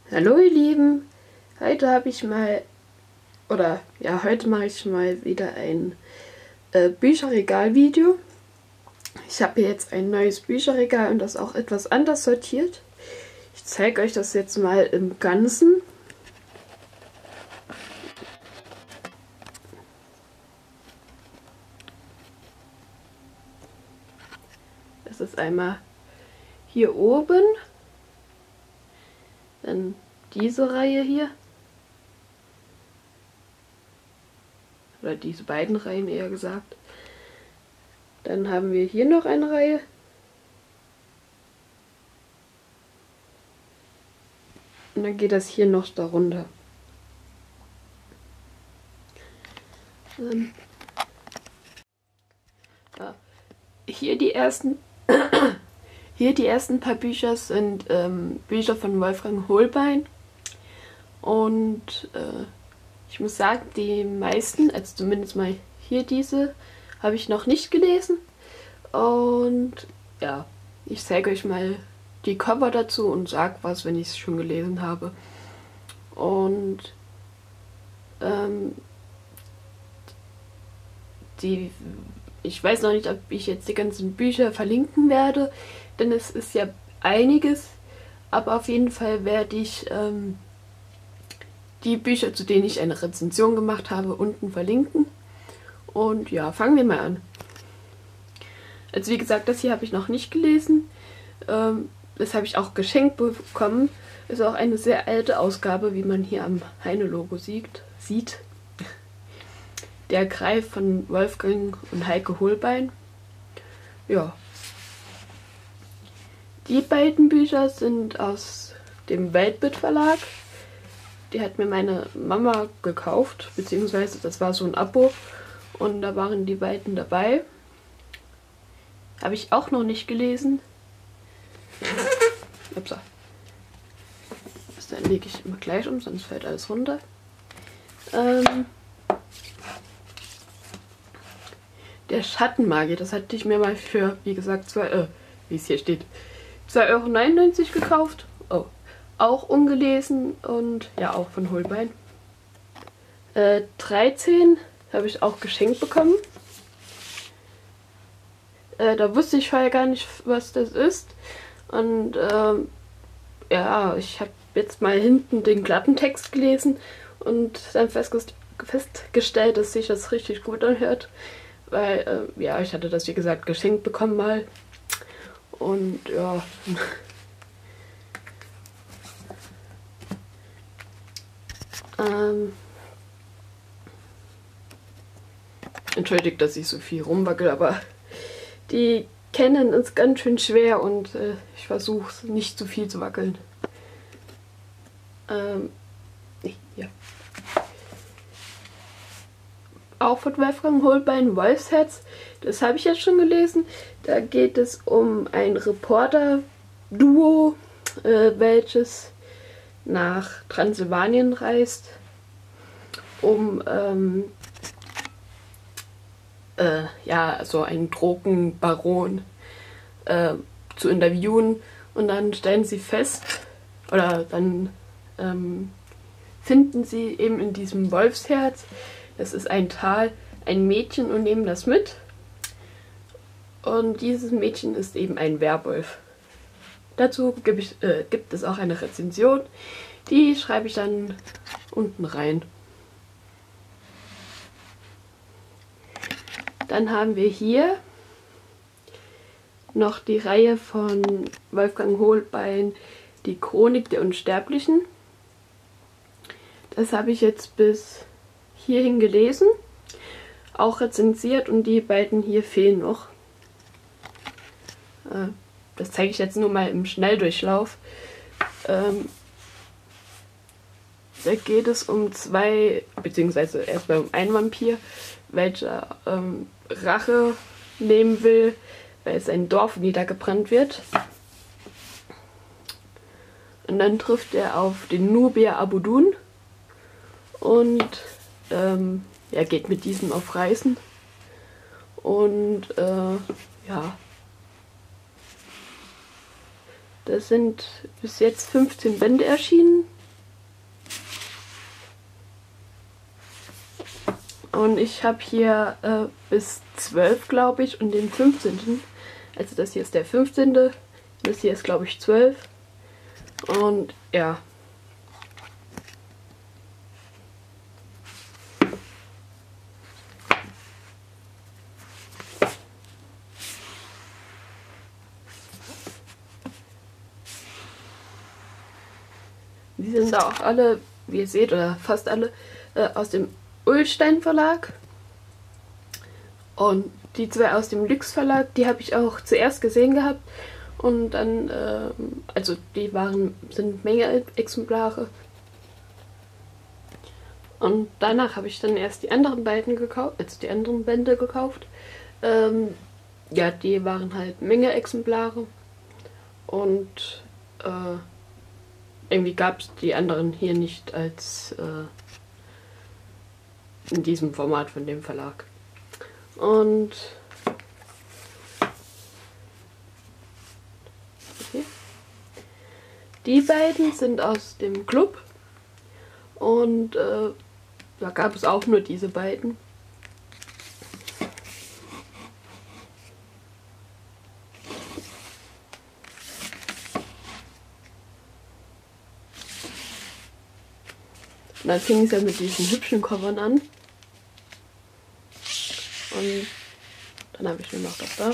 Hallo ihr Lieben, heute heute mache ich mal wieder ein Bücherregal-Video. Ich habe hier jetzt ein neues Bücherregal und das auch etwas anders sortiert. Ich zeige euch das jetzt mal im Ganzen. Das ist einmal hier oben, dann diese Reihe hier, oder diese beiden Reihen eher gesagt. Dann haben wir hier noch eine Reihe. Und dann geht das hier noch darunter. Hier die ersten paar Bücher sind Bücher von Wolfgang Hohlbein. Und ich muss sagen, die meisten, also zumindest mal hier diese, habe ich noch nicht gelesen. Und ja, ich zeige euch mal die Cover dazu und sage was, wenn ich es schon gelesen habe. Und ich weiß noch nicht, ob ich jetzt die ganzen Bücher verlinken werde, denn es ist ja einiges. Aber auf jeden Fall werde ich die Bücher, zu denen ich eine Rezension gemacht habe, unten verlinken. Und ja, fangen wir mal an. Also wie gesagt, das hier habe ich noch nicht gelesen. Das habe ich auch geschenkt bekommen. Ist auch eine sehr alte Ausgabe, wie man hier am Heine-Logo sieht. Der Greif von Wolfgang und Heike Hohlbein. Ja. Die beiden Bücher sind aus dem Weltbild Verlag. Die hat mir meine Mama gekauft, beziehungsweise das war so ein Abo. Und da waren die beiden dabei. Habe ich auch noch nicht gelesen. Upsa. Das dann lege ich immer gleich um, sonst fällt alles runter. Der Schattenmagier, das hatte ich mir mal für, wie gesagt, wie es hier steht, 2,99 € gekauft. Oh, auch ungelesen und ja, auch von Hohlbein. 13 habe ich auch geschenkt bekommen. Da wusste ich vorher gar nicht, was das ist. Und ja, ich habe jetzt mal hinten den Klappentext gelesen und dann festgestellt, dass sich das richtig gut anhört. Weil, ja, ich hatte das wie gesagt geschenkt bekommen mal. Und ja. Entschuldigt, dass ich so viel rumwackel, aber die Canon ist ganz schön schwer und ich versuche nicht zu viel zu wackeln. Ja. Auch von Wolfgang Hohlbein, Wolfsherz. Das habe ich jetzt schon gelesen. Da geht es um ein Reporter-Duo, welches nach Transsilvanien reist, um ja, so einen Drogenbaron zu interviewen. Und dann stellen sie fest, oder dann finden sie eben in diesem Wolfsherz, das ist ein Tal, ein Mädchen und nehmen das mit. Und dieses Mädchen ist eben ein Werwolf. Dazu gibt es auch eine Rezension, die schreibe ich dann unten rein. Dann haben wir hier noch die Reihe von Wolfgang Hohlbein, die Chronik der Unsterblichen. Das habe ich jetzt bis hierhin gelesen, auch rezensiert, und die beiden hier fehlen noch. Das zeige ich jetzt nur mal im Schnelldurchlauf. Da geht es um beziehungsweise erstmal um einen Vampir, welcher Rache nehmen will, weil sein Dorf niedergebrannt wird. Und dann trifft er auf den Nubier Abudun und er geht mit diesem auf Reisen. Und ja, das sind bis jetzt 15 Bände erschienen. Und ich habe hier bis 12, glaube ich, und den 15. Also das hier ist der 15. Das hier ist, glaube ich, 12. Und ja. Die sind auch alle, wie ihr seht, oder fast alle, aus dem Ullstein Verlag. Und die zwei aus dem Lüx Verlag, die habe ich auch zuerst gesehen gehabt. Und dann, also die sind Menge Exemplare. Und danach habe ich dann erst die anderen beiden gekauft, also die anderen Bände gekauft. Ja, die waren halt Menge Exemplare. Und irgendwie gab es die anderen hier nicht als in diesem Format von dem Verlag. Und okay. Die beiden sind aus dem Club und da gab es auch nur diese beiden. Und dann fing es ja mit diesen hübschen Covern an. Und dann habe ich nur noch das da.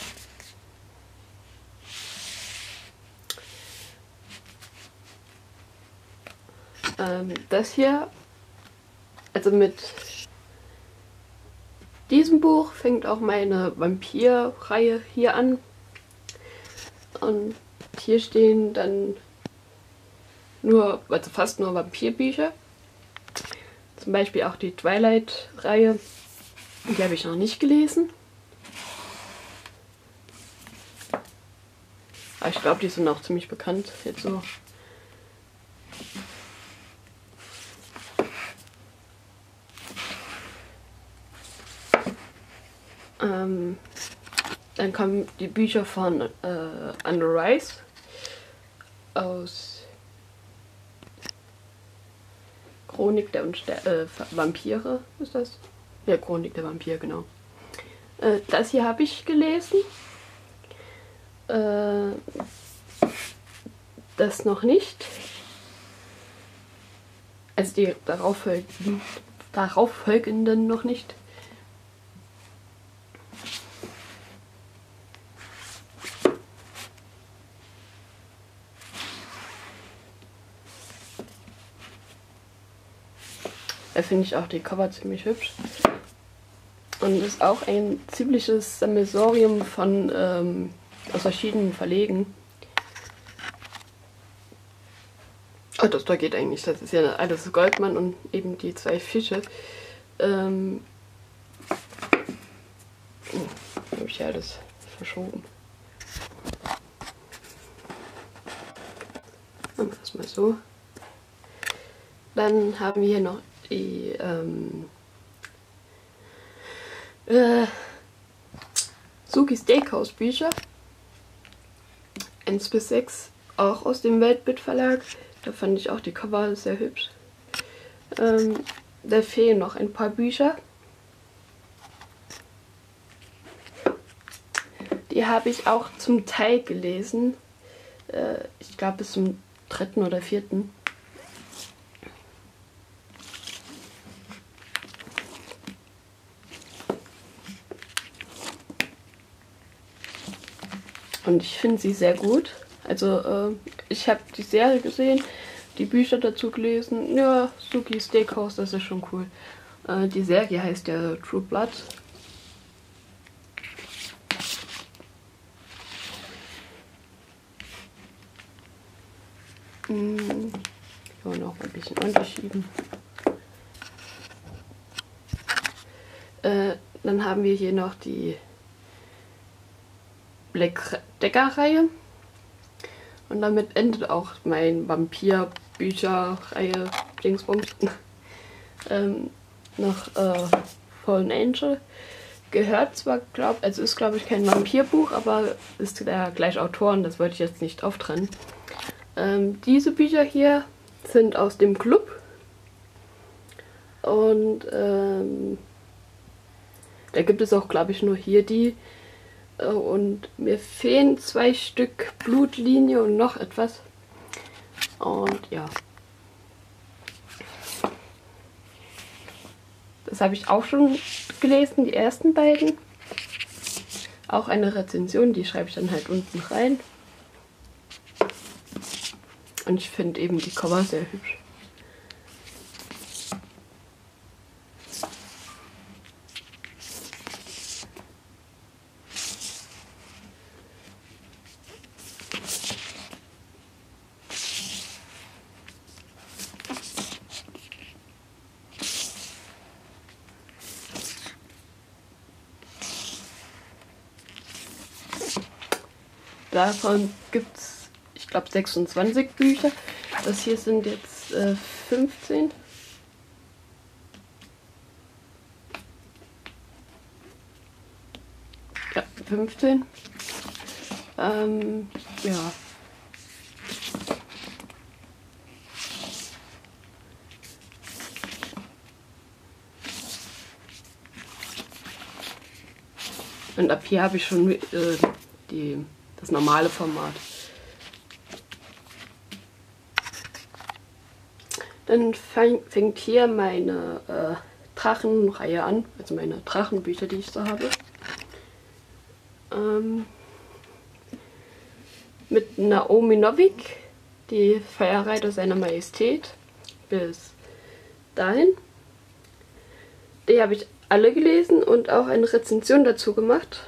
Das hier, also mit diesem Buch fängt auch meine Vampir-Reihe hier an. Und hier stehen dann nur, also fast nur Vampirbücher. Zum Beispiel auch die Twilight-Reihe. Die habe ich noch nicht gelesen. Aber ich glaube, die sind auch ziemlich bekannt. Jetzt so. Dann kommen die Bücher von Anne Rice aus Chronik der Vampire, ist das? Ja, Chronik der Vampire, genau. Das hier habe ich gelesen. Das noch nicht. Also die darauffolgenden noch nicht. Da finde ich auch die Cover ziemlich hübsch. Und ist auch ein ziemliches Sammelsurium von aus verschiedenen Verlegen. Oh, das da geht eigentlich. Das ist ja alles Goldmann und eben die zwei Fische. Habe ich ja alles verschoben. Machen wir das mal so. Dann haben wir hier noch die Suki Steakhouse Bücher. 1 bis 6, auch aus dem Weltbild Verlag. Da fand ich auch die Cover sehr hübsch. Da fehlen noch ein paar Bücher. Die habe ich auch zum Teil gelesen. Ich glaube bis zum 3. oder 4. Und ich finde sie sehr gut. Also ich habe die Serie gesehen, die Bücher dazu gelesen. Ja, Suki Steakhouse, das ist schon cool. Die Serie heißt ja True Blood. Ich kann noch ein bisschen unterschieben. Dann haben wir hier noch die Black Decker-Reihe. Und damit endet auch mein Vampir-Bücher-Reihe Dingsbums. Noch Fallen Angel. Gehört zwar, also ist glaube ich kein Vampirbuch, aber ist der gleiche Autor und das wollte ich jetzt nicht auftrennen. Diese Bücher hier sind aus dem Club. Und da gibt es auch, glaube ich, nur hier die. Und mir fehlen 2 Stück Blutlinie und noch etwas. Und ja. Das habe ich auch schon gelesen, die ersten beiden. Auch eine Rezension, die schreibe ich dann halt unten rein. Und ich finde eben die Cover sehr hübsch. Davon gibt es, ich glaube, 26 Bücher. Das hier sind jetzt 15. Ja, 15. Ja. Und ab hier habe ich schon das normale Format. Dann fängt hier meine Drachenreihe an, also meine Drachenbücher, die ich so habe. Mit Naomi Novik, die Feierreiter seiner Majestät, bis dahin. Die habe ich alle gelesen und auch eine Rezension dazu gemacht.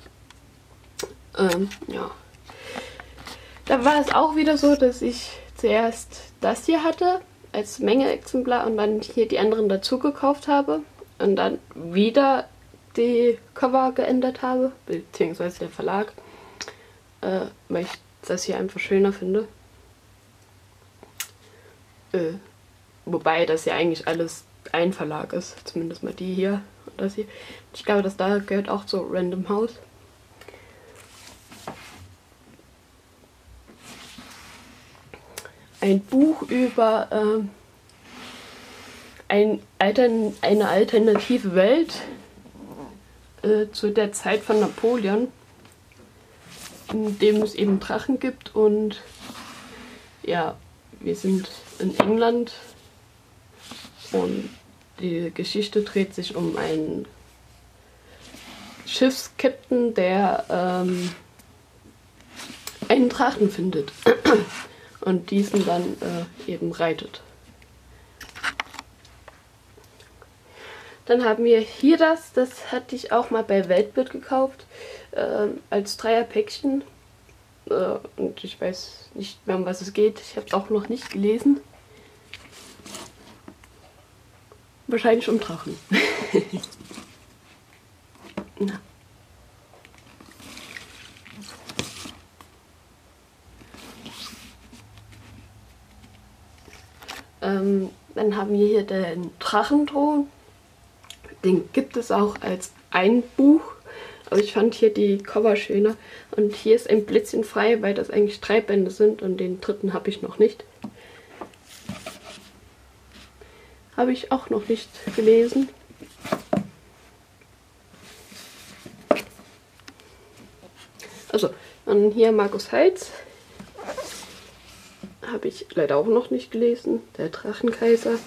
Ja. Da war es auch wieder so, dass ich zuerst das hier hatte als Menge-Exemplar und dann hier die anderen dazu gekauft habe und dann wieder die Cover geändert habe, beziehungsweise der Verlag, weil ich das hier einfach schöner finde. Wobei das ja eigentlich alles ein Verlag ist, zumindest mal die hier und das hier. Ich glaube, das da gehört auch zu Random House. Ein Buch über eine alternative Welt zu der Zeit von Napoleon, in dem es eben Drachen gibt und ja, wir sind in England und die Geschichte dreht sich um einen Schiffskapitän, der einen Drachen findet und diesen dann eben reitet. Dann haben wir hier das hatte ich auch mal bei Weltbild gekauft, als Dreierpäckchen. Und ich weiß nicht mehr, um was es geht. Ich habe es auch noch nicht gelesen. Wahrscheinlich um Drachen. Na. Dann haben wir hier den Drachenthron. Den gibt es auch als ein Buch, aber ich fand hier die Cover schöner. Und hier ist ein Blitzchen frei, weil das eigentlich 3 Bände sind und den dritten habe ich noch nicht. Habe ich auch noch nicht gelesen. Also, dann hier Markus Heitz. Habe ich leider auch noch nicht gelesen. Der Drachenkaiser.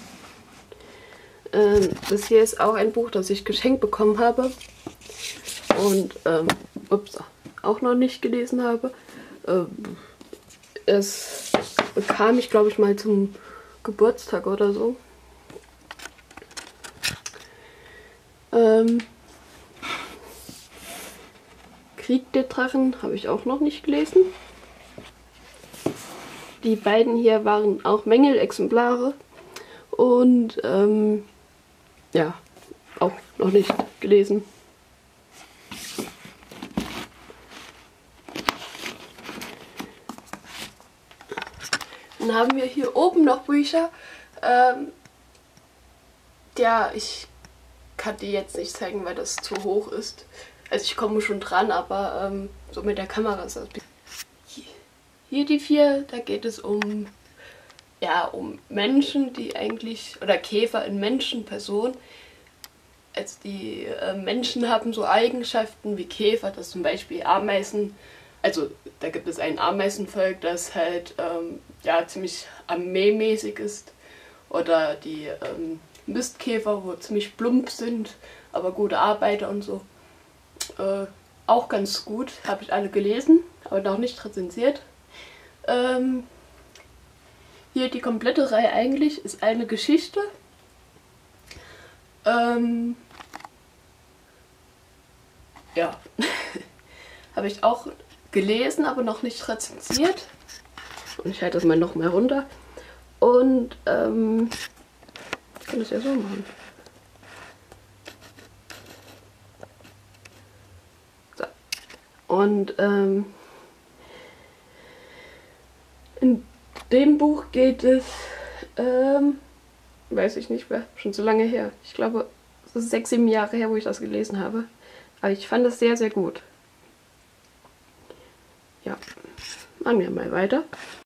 Das hier ist auch ein Buch, das ich geschenkt bekommen habe. Und, auch noch nicht gelesen habe. Es bekam ich, glaube ich, mal zum Geburtstag oder so. Krieg der Drachen habe ich auch noch nicht gelesen. Die beiden hier waren auch Mängelexemplare. Und, ja, auch noch nicht gelesen. Dann haben wir hier oben noch Bücher. Ja, ich kann die jetzt nicht zeigen, weil das zu hoch ist. Also ich komme schon dran, aber so mit der Kamera ist das. Hier die 4, da geht es um ja um Menschen, die eigentlich, oder Käfer in Menschenperson. Also die Menschen haben so Eigenschaften wie Käfer, dass zum Beispiel Ameisen, also da gibt es ein Ameisenvolk, das halt ja ziemlich armeemäßig ist. Oder die Mistkäfer, wo ziemlich plump sind, aber gute Arbeiter und so. Auch ganz gut, habe ich alle gelesen, aber noch nicht rezensiert. Hier die komplette Reihe eigentlich ist eine Geschichte. Ja, habe ich auch gelesen, aber noch nicht rezensiert. Und ich halte das mal noch mal runter. Und ich kann das ja so machen. So. Und in dem Buch geht es, weiß ich nicht mehr, schon so lange her. Ich glaube, es ist 6, 7 Jahre her, wo ich das gelesen habe. Aber ich fand es sehr, sehr gut. Ja, machen wir mal weiter.